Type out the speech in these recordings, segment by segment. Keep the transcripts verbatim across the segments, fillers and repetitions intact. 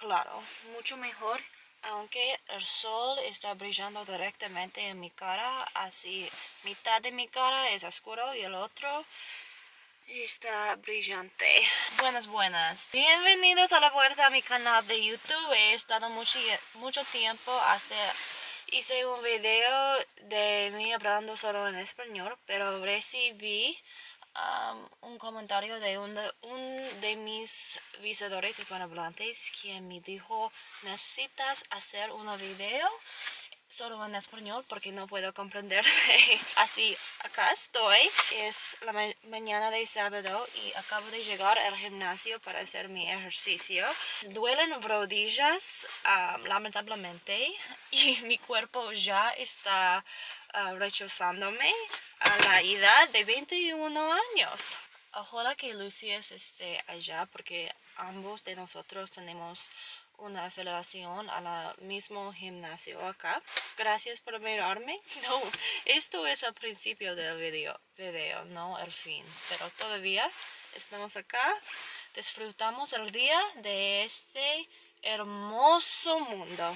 claro, mucho mejor. Aunque el sol está brillando directamente en mi cara, así mitad de mi cara es oscuro y el otro está brillante. Buenas, buenas. Bienvenidos a la vuelta a mi canal de YouTube. He estado mucho, mucho tiempo hasta hice un video de mí hablando solo en español, pero recibí Um, un comentario de un de, un de mis visitantes hispanohablantes quien me dijo: necesitas hacer un video solo en español porque no puedo comprender. Así acá estoy, es la ma mañana de sábado y acabo de llegar al gimnasio para hacer mi ejercicio. Duelen rodillas um, lamentablemente, y mi cuerpo ya está uh, rechazándome a la edad de veintiuno años. Ojalá que Lucius esté allá porque ambos de nosotros tenemos una afiliación a la mismo gimnasio acá. Gracias por mirarme. No, esto es el principio del video, video, no el fin. Pero todavía estamos acá. Disfrutamos el día de este hermoso mundo.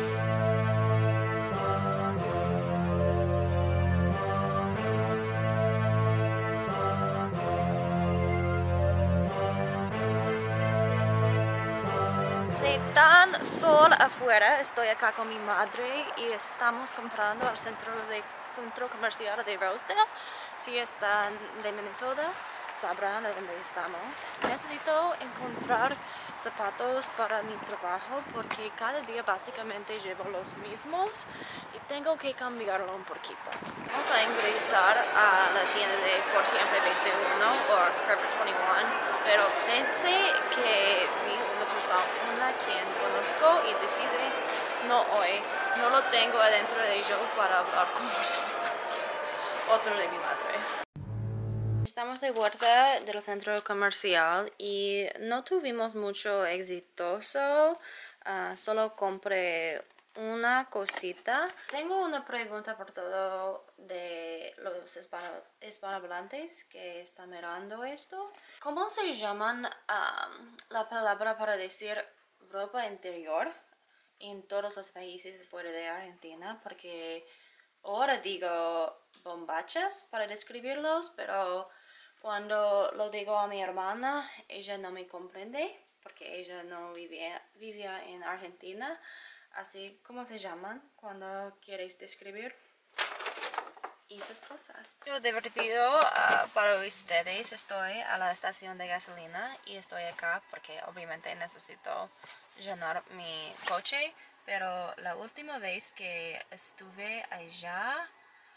Tan sol afuera, estoy acá con mi madre y estamos comprando al centro, de, centro comercial de Rosedale. Si están de Minnesota, sabrán de dónde estamos. Necesito encontrar zapatos para mi trabajo porque cada día básicamente llevo los mismos y tengo que cambiarlo un poquito. Vamos a ingresar a la tienda de Por Siempre veintiuno o Forever veintiuno, pero pensé que vi una persona, una quien conozco y decide no hoy, no lo tengo adentro de yo para hablar con personas. Otro de mi madre. Estamos de vuelta del centro comercial y no tuvimos mucho exitoso, uh, solo compré una cosita. Tengo una pregunta por todo de los hispano hispanohablantes que están mirando esto. ¿Cómo se llaman um, la palabra para decir ropa interior en todos los países fuera de Argentina? Porque ahora digo bombachas para describirlos, pero cuando lo digo a mi hermana, ella no me comprende porque ella no vivía, vivía en Argentina. Así, ¿cómo se llaman cuando quieres describir esas cosas? Yo divertido uh, para ustedes, estoy a la estación de gasolina y estoy acá porque obviamente necesito llenar mi coche, pero la última vez que estuve allá,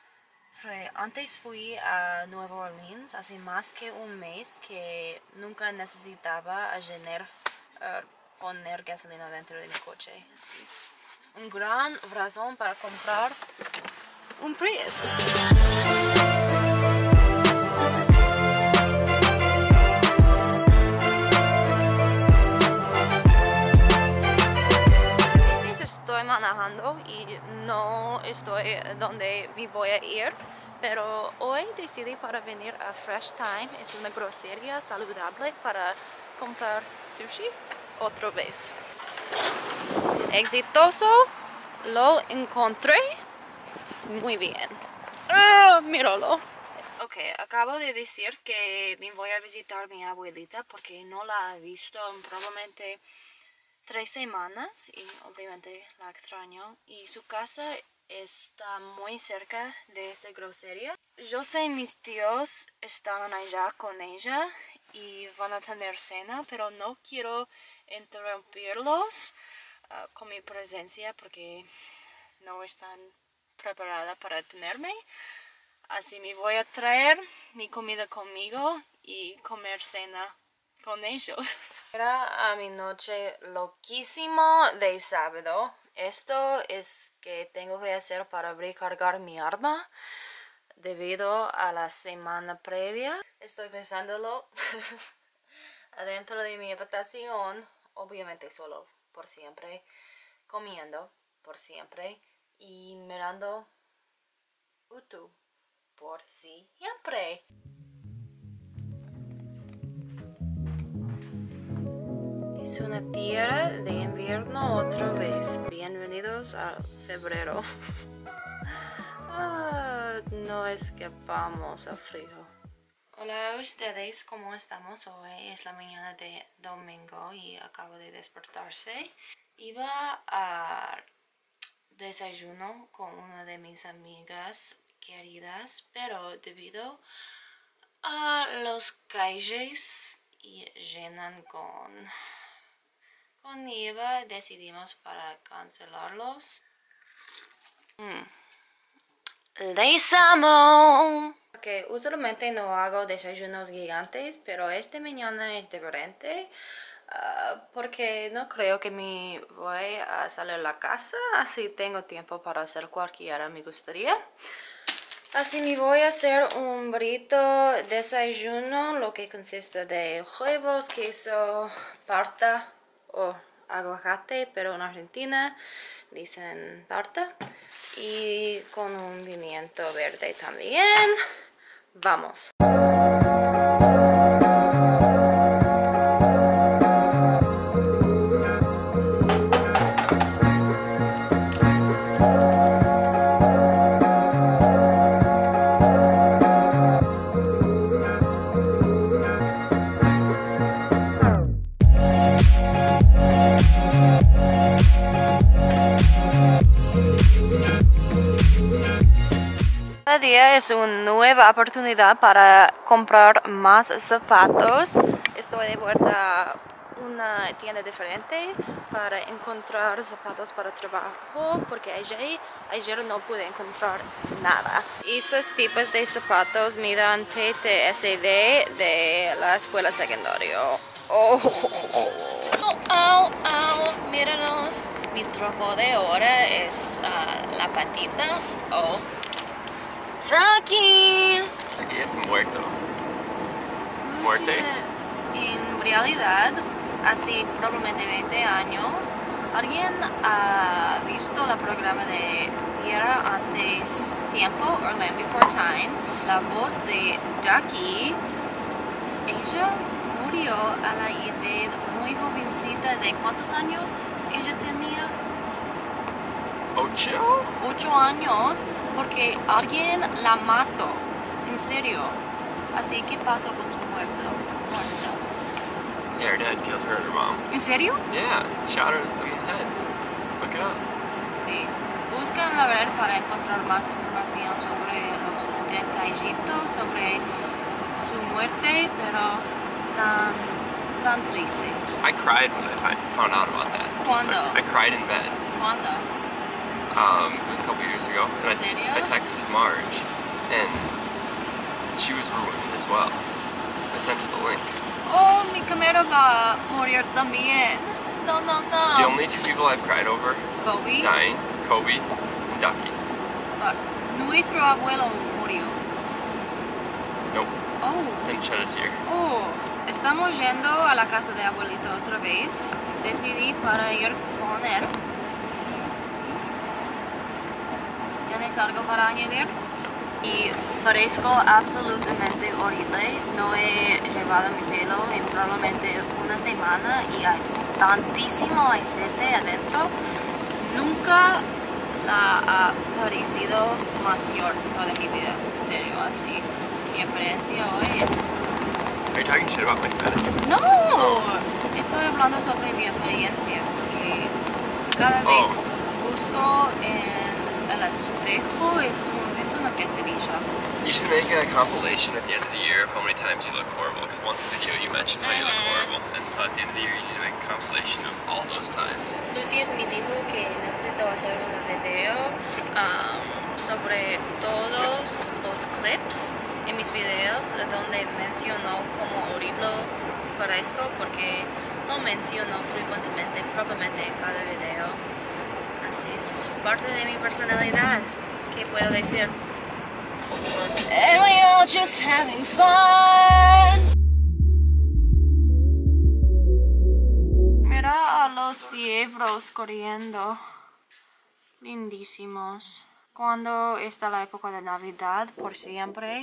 antes fui a Nueva Orleans hace más que un mes que nunca necesitaba llenar, uh, poner gasolina dentro de mi coche. Así es un gran razón para comprar un Prius. Estoy manejando y no estoy donde me voy a ir, pero hoy decidí para venir a Fresh Time. Es una grosería saludable para comprar sushi otra vez. Exitoso, lo encontré muy bien. ¡Ah, míralo! Ok, acabo de decir que me voy a visitar a mi abuelita porque no la he visto en probablemente tres semanas y obviamente la extraño. Y su casa está muy cerca de esta grosería. Yo sé mis tíos están allá con ella y van a tener cena, pero no quiero interrumpirlos uh, con mi presencia porque no están preparadas para tenerme. Así me voy a traer mi comida conmigo y comer cena con ellos. Era a mi noche loquísimo de sábado. Esto es que tengo que hacer para recargar mi arma debido a la semana previa. Estoy pensándolo adentro de mi habitación, obviamente solo por siempre, comiendo por siempre y mirando YouTube por siempre. Es una tierra de invierno otra vez. Bienvenidos a febrero. ah, no escapamos al frío. Hola a ustedes, ¿cómo estamos? Hoy es la mañana de domingo y acabo de despertarse. Iba a desayuno con una de mis amigas queridas, pero debido a los calles llenan con, con nieve, decidimos para cancelarlos. Mm. Les amo. Porque usualmente no hago desayunos gigantes, pero esta mañana es diferente. Uh, porque no creo que me voy a salir a la casa, así tengo tiempo para hacer cualquiera me gustaría. Así me voy a hacer un burrito desayuno, lo que consiste de huevos, queso, parta o aguacate, pero en Argentina dicen parta. Y con un pimiento verde también. Vamos. Cada día es una nueva oportunidad para comprar más zapatos. Estoy de vuelta a una tienda diferente para encontrar zapatos para trabajo porque ayer, ayer no pude encontrar nada. Esos tipos de zapatos me dan P T S D de la escuela secundaria. Oh, oh, oh, oh, míranos. Mi tropo de ahora es uh, la patita. Oh. Está aquí. Aquí es muerto. Muertes. En realidad, hace probablemente veinte años, alguien ha visto el programa de Tierra antes tiempo, or Land Before Time. La voz de Ducky, ella murió a la edad muy jovencita. ¿De cuántos años ella tenía? ¿Ocho? Ocho años, porque alguien la mató, en serio. Así que pasó con su muerto. Muerta. Yeah, her dad killed her and her mom. ¿En serio? Yeah, shot her in the head. Look it up. Sí. Buscan la verdad para encontrar más información sobre los detallitos, sobre su muerte, pero están tan triste. I cried when I found out about that. ¿Cuándo? I, I cried in bed. ¿Cuándo? Um, it was a couple years ago. And I, serio? I texted Marge, and she was ruined as well. I sent her the link. Oh, mi cámara va a morir también. No, no, no. The only two people I've cried over Kobe. dying, Kobe and Ducky. But nuestro abuelo murió. Nope. Oh. Didn't shed a tear. Oh. Estamos yendo a la casa de abuelito otra vez. Decidí para ir con él. ¿Tienes algo para añadir? Y parezco absolutamente horrible. No he llevado mi pelo en probablemente una semana y hay tantísimo aceite adentro. Nunca la ha parecido más peor en toda mi vida. En serio, así. Mi experiencia hoy es... Are you talking shit about my Spanish? ¡No! Estoy hablando sobre mi experiencia. Porque cada vez oh. busco en el espejo es, un, es una pesadilla. You should make a compilation at the end of the year of how many times you look horrible, because once in the video you mentioned how you look horrible, and so at the end of the year you need to make a compilation of all those times. Lucy me dijo que necesito hacer un video um, sobre todos los clips en mis videos donde menciono como horrible parezco, porque no menciono frecuentemente, propiamente en cada video. Así es parte de mi personalidad. ¿Qué puedo decir? And we all just having fun. Mira a los ciervos corriendo. Lindísimos. Cuando está la época de Navidad, por siempre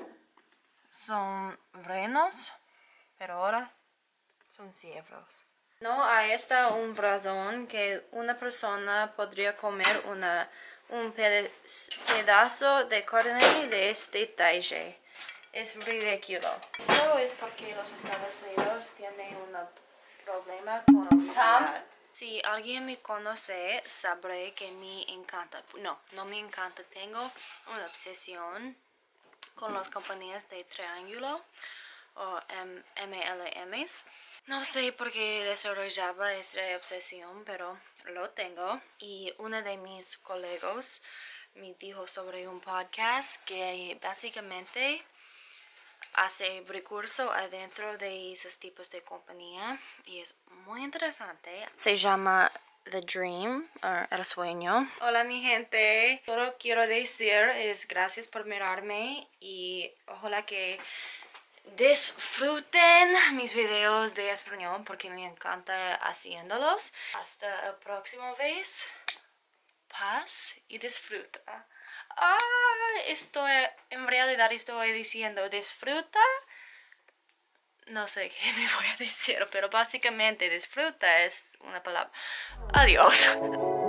son renos, pero ahora son ciervos. No hay esta un razón que una persona podría comer una, un pede- pedazo de carne de este talle. Es ridículo. Esto es porque los Estados Unidos tienen un problema con la obesidad. Si alguien me conoce, sabré que me encanta. No, no me encanta. Tengo una obsesión con las compañías de triángulo o M L Ms. No sé por qué desarrollaba esta obsesión, pero lo tengo. Y uno de mis colegas me dijo sobre un podcast que básicamente hace recurso adentro de esos tipos de compañía y es muy interesante. Se llama The Dream, o El Sueño. Hola mi gente, solo quiero decir es gracias por mirarme y ojalá que disfruten mis videos de español porque me encanta haciéndolos. Hasta el próximo vez. Paz y disfruta. Ah, estoy, en realidad estoy diciendo disfruta. No sé qué me voy a decir, pero básicamente disfruta es una palabra. Adiós.